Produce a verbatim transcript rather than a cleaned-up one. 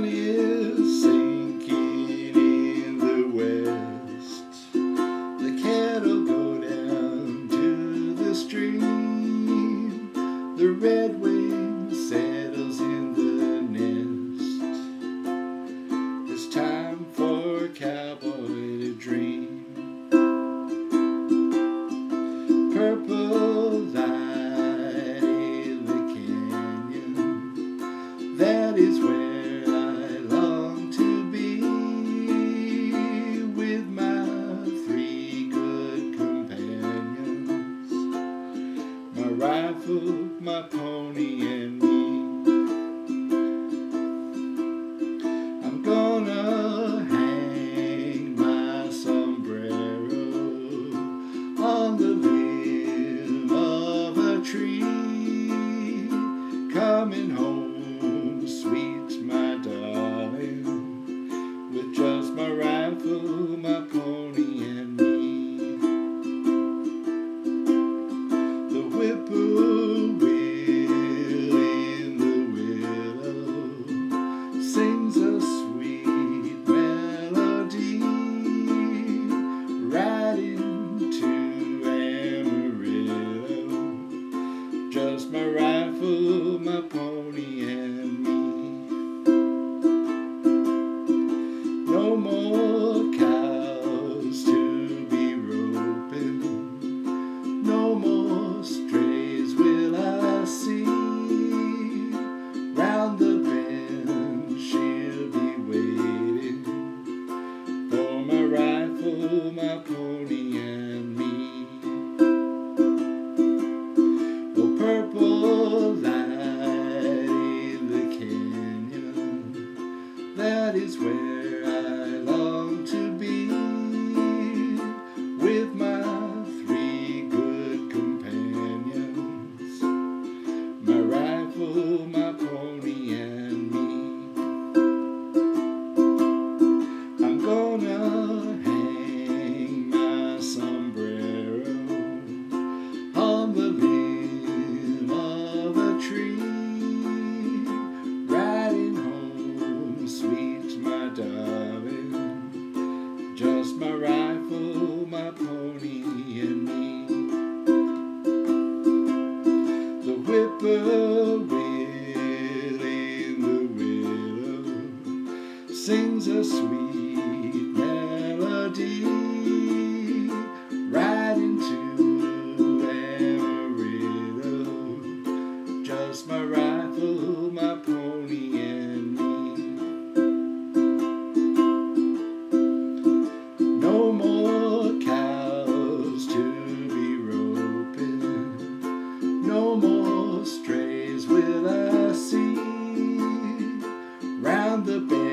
is sinking in the west. The cattle go down to the stream. The redwing settles in the nest. It's time for a cowboy to dream. Purple light in the canyon, that is where I long to be, with my three good companions, my rifle, my pony, and me. I'm gonna hang my sombrero on the limb of a tree, coming home, sweet my darling, with just my rifle, my pony, and me. The whippoorwill in the willow sings a sweet melody, riding to Amarillo, just my rifle, my pony, and me. No more cows to be ropin', no more strays will I see. Round the bend she'll be waiting for my rifle, my pony, and me. Oh, purple light in the canyon, that is where I long to be, with my three good companions, my rifle, my pony, and me. I'm gonna hang my sombrero on the limb of a tree, riding home, sweet my darling, just my rifle, my pony, and me. The whippoorwill in the willow sings a sweet melody, riding to Amarillo, just my rifle, my pony, and me. No more cows to be ropin', no more strays will I see. Round the bend